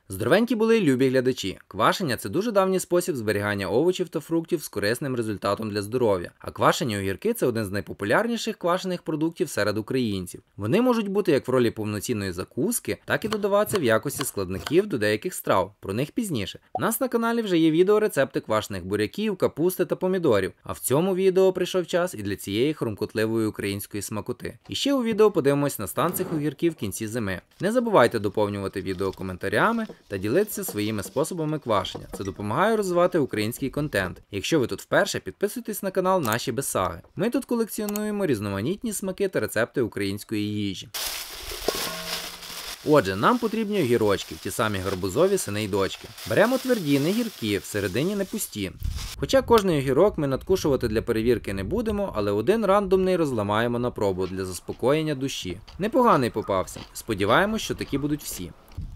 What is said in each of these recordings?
Здоровенькі були, любі глядачі. Квашення – це дуже давній спосіб зберігання овочів та фруктів з корисним результатом для здоров'я. А квашені огірки – це один з найпопулярніших квашених продуктів серед українців. Вони можуть бути як в ролі повноцінної закуски, так і додаватися в якості складників до деяких страв. Про них пізніше. У нас на каналі вже є відеорецепти квашених буряків, капусти та помідорів. А в цьому відео прийшов час і для цієї хрумкотливої української смакоти. І ще у відео подивимось на стан цих огірків в кінці зими. Не забувайте доповнювати відео коментарями та ділитися своїми способами квашення. Це допомагає розвивати український контент. Якщо ви тут вперше, підписуйтесь на канал Наші Безсаги. Ми тут колекціонуємо різноманітні смаки та рецепти української їжі. Отже, нам потрібні огірочки, ті самі гарбузові сини й дочки. Беремо тверді, не гіркі, всередині не пусті. Хоча кожний огірок ми надкушувати для перевірки не будемо, але один рандомний розламаємо на пробу для заспокоєння душі. Непоганий попався. Сподіваємось, що такі будуть всі.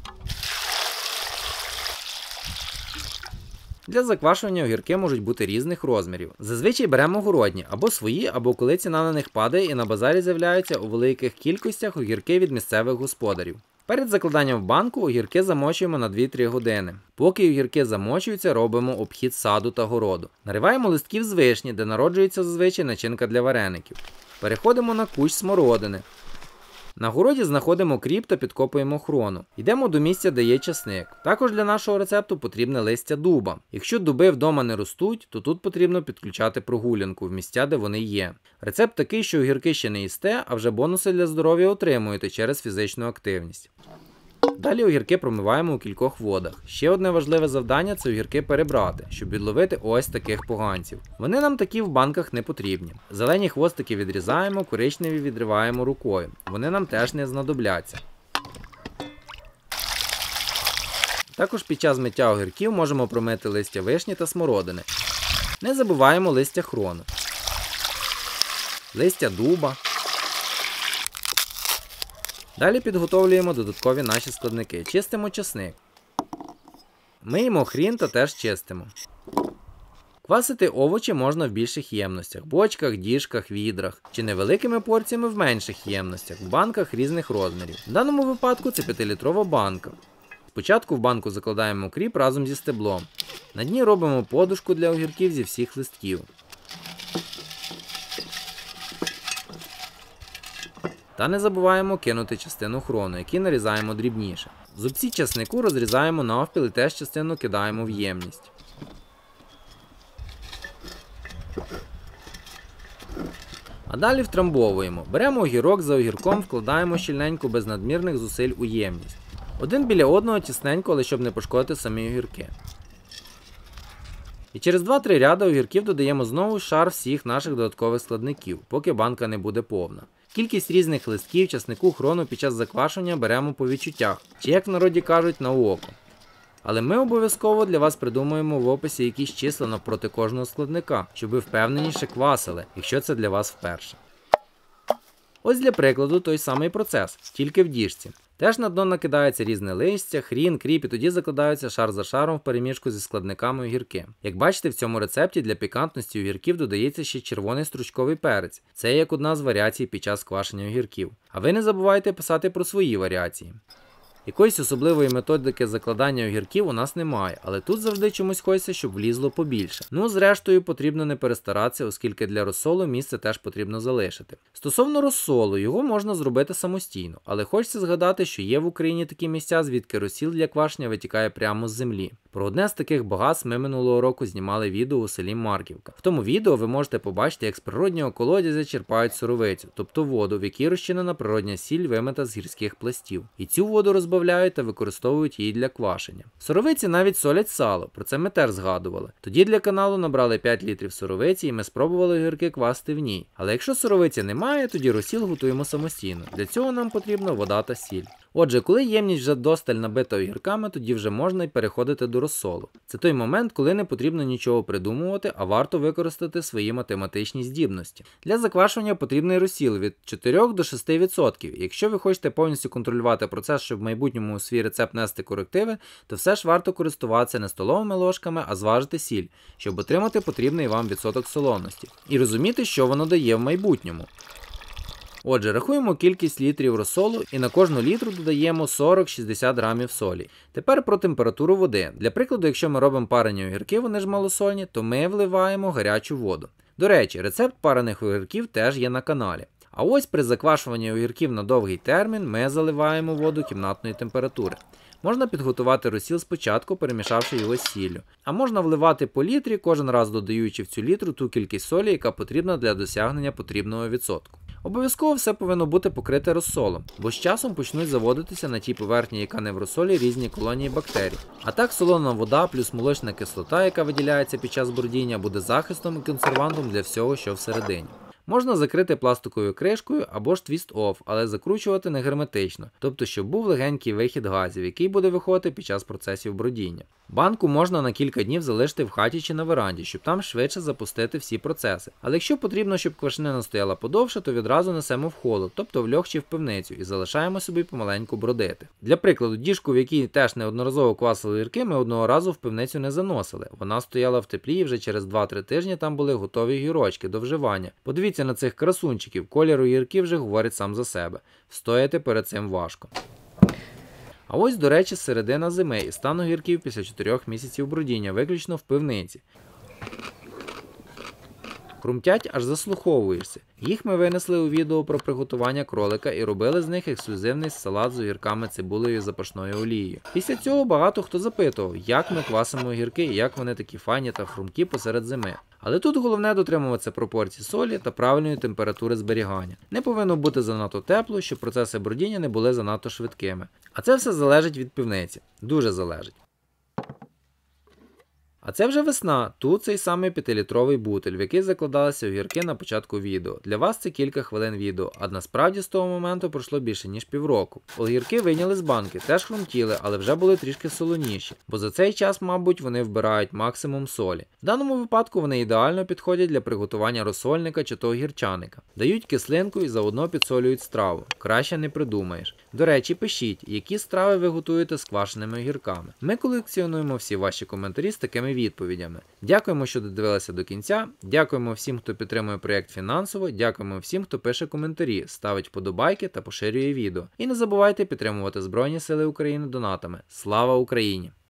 Для заквашування огірки можуть бути різних розмірів. Зазвичай беремо городні, або свої, або коли ціна на них падає і на базарі з'являються у великих кількостях огірки від місцевих господарів. Перед закладанням в банку огірки замочуємо на 2-3 години. Поки огірки замочуються, робимо обхід саду та городу. Нариваємо листків з вишні, де народжується зазвичай начинка для вареників. Переходимо на кущ смородини. На городі знаходимо кріп та підкопуємо хрону. Йдемо до місця, де є часник. Також для нашого рецепту потрібне листя дуба. Якщо дуби вдома не ростуть, то тут потрібно підключати прогулянку в місця, де вони є. Рецепт такий, що огірки ще не їсте, а вже бонуси для здоров'я отримуєте через фізичну активність. Далі огірки промиваємо у кількох водах. Ще одне важливе завдання – це огірки перебрати, щоб відловити ось таких поганців. Вони нам такі в банках не потрібні. Зелені хвостики відрізаємо, коричневі відриваємо рукою. Вони нам теж не знадобляться. Також під час миття огірків можемо промити листя вишні та смородини. Не забуваємо листя хрону, листя дуба. Далі підготовлюємо додаткові наші складники. Чистимо часник. Миємо хрін та теж чистимо. Квасити овочі можна в більших ємностях – бочках, діжках, відрах. Чи невеликими порціями в менших ємностях – в банках різних розмірів. В даному випадку це 5-літрова банка. Спочатку в банку закладаємо кріп разом зі стеблом. На дні робимо подушку для огірків зі всіх листків. Та не забуваємо кинути частину хрону, який нарізаємо дрібніше. Зубці часнику розрізаємо навпіл і теж частину кидаємо в ємність. А далі втрамбовуємо. Беремо огірок за огірком, вкладаємо щільненько без надмірних зусиль у ємність. Один біля одного тісненько, але щоб не пошкодити самі огірки. І через 2-3 ряди огірків додаємо знову шар всіх наших додаткових складників, поки банка не буде повна. Кількість різних листків, часнику, хрону під час заквашення беремо по відчуттях, чи як в народі кажуть, на око. Але ми обов'язково для вас придумаємо в описі якісь числа навпроти кожного складника, щоб ви впевненіше квасили, якщо це для вас вперше. Ось для прикладу той самий процес, тільки в діжці. Теж на дно накидається різне листя, хрін, кріп і тоді закладаються шар за шаром в перемішку зі складниками огірки. Як бачите, в цьому рецепті для пікантності огірків додається ще червоний стручковий перець. Це як одна з варіацій під час квашення огірків. А ви не забувайте писати про свої варіації. Якоїсь особливої методики закладання огірків у нас немає, але тут завжди чомусь хочеться, щоб влізло побільше. Ну, зрештою, потрібно не перестаратися, оскільки для розсолу місце теж потрібно залишити. Стосовно розсолу, його можна зробити самостійно, але хочеться згадати, що є в Україні такі місця, звідки розсіл для квашення витікає прямо з землі. Про одне з таких багатств ми минулого року знімали відео у селі Марківка. В тому відео ви можете побачити, як з природнього колодязя черпають сировицю, тобто воду, в якій розчинена природня сіль, вимита з гірських пластів. І цю воду розбавляють та використовують її для квашення. В соровиці навіть солять сало, про це ми теж згадували. Тоді для каналу набрали 5 літрів соровиці і ми спробували огірки квасити в ній. Але якщо соровиці немає, тоді розсіл готуємо самостійно. Для цього нам потрібна вода та сіль. Отже, коли ємність вже досталь набита огірками, тоді вже можна й переходити до розсолу. Це той момент, коли не потрібно нічого придумувати, а варто використати свої математичні здібності. Для заквашування потрібний розсіл від 4 до 6%. Якщо ви хочете повністю контролювати процес, щоб в майбутньому у свій рецепт нести корективи, то все ж варто користуватися не столовими ложками, а зважити сіль, щоб отримати потрібний вам відсоток солоності. І розуміти, що воно дає в майбутньому. Отже, рахуємо кількість літрів розсолу і на кожну літру додаємо 40-60 грамів солі. Тепер про температуру води. Для прикладу, якщо ми робимо парені огірки, вони ж малосольні, то ми вливаємо гарячу воду. До речі, рецепт парених огірків теж є на каналі. А ось при заквашуванні огірків на довгий термін ми заливаємо воду кімнатної температури. Можна підготувати розсіл спочатку, перемішавши його з сіллю. А можна вливати по літрі, кожен раз додаючи в цю літру ту кількість солі, яка потрібна для досягнення потрібного відсотку. Обов'язково все повинно бути покрите розсолом, бо з часом почнуть заводитися на тій поверхні, яка не в розсолі, різні колонії бактерій. А так солона вода плюс молочна кислота, яка виділяється під час бродіння, буде захистом і консервантом для всього, що всередині. Можна закрити пластиковою кришкою або ж твіст-офф, але закручувати не герметично, тобто щоб був легенький вихід газів, який буде виходити під час процесів бродіння. Банку можна на кілька днів залишити в хаті чи на веранді, щоб там швидше запустити всі процеси. Але якщо потрібно, щоб квашнина стояла подовше, то відразу несемо в холод, тобто в льох чи в пивницю, і залишаємо собі помаленьку бродити. Для прикладу, діжку, в якій теж неодноразово квасили огірки, ми одного разу в пивницю не заносили. Вона стояла в теплі і вже через 2-3 тижні там були готові огірочки до вживання. Подивіться на цих красунчиків, колір огірків вже говорить сам за себе. Встояти перед цим важко. А ось, до речі, середина зими і стан огірків після 4 місяців бродіння, виключно в пивниці. Хрумтять, аж заслуховуєшся. Їх ми винесли у відео про приготування кролика і робили з них ексклюзивний салат з огірками, цибулею і запашною олією. Після цього багато хто запитував, як ми квасимо огірки і як вони такі файні та хрумкі посеред зими. Але тут головне дотримуватися пропорцій солі та правильної температури зберігання. Не повинно бути занадто тепло, щоб процеси бродіння не були занадто швидкими. А це все залежить від пивниці. Дуже залежить. А це вже весна, тут цей самий 5-літровий бутиль, в який закладалися огірки на початку відео. Для вас це кілька хвилин відео, а насправді з того моменту пройшло більше ніж півроку. Огірки вийняли з банки, теж хрумтіли, але вже були трішки солоніші, бо за цей час, мабуть, вони вбирають максимум солі. В даному випадку вони ідеально підходять для приготування розсольника чи то огірчаника. Дають кислинку і заодно підсолюють страву. Краще не придумаєш. До речі, пишіть, які страви ви готуєте з квашеними огірками. Ми колекціонуємо всі ваші коментарі з такими відповідями. Дякуємо, що додивилися до кінця. Дякуємо всім, хто підтримує проєкт фінансово. Дякуємо всім, хто пише коментарі, ставить вподобайки та поширює відео. І не забувайте підтримувати Збройні Сили України донатами. Слава Україні!